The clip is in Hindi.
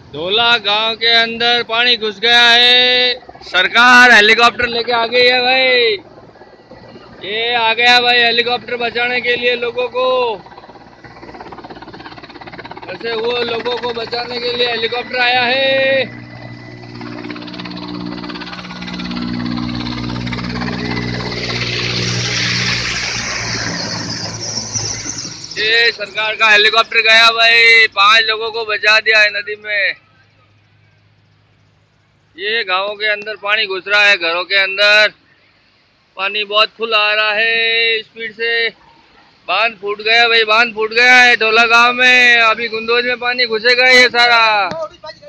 ढोला गांव के अंदर पानी घुस गया है। सरकार हेलीकॉप्टर लेके आ गई है भाई। ये आ गया भाई हेलीकॉप्टर बचाने के लिए लोगों को। वैसे वो लोगों को बचाने के लिए हेलीकॉप्टर आया है। ये सरकार का हेलीकॉप्टर गया भाई, 5 लोगों को बचा दिया है नदी में। ये गांवों के अंदर पानी घुस रहा है, घरों के अंदर पानी बहुत फुल आ रहा है स्पीड से। बांध फूट गया भाई, बांध फूट गया है ढोला गांव में। अभी गुंदोज में पानी घुसेगा ये सारा।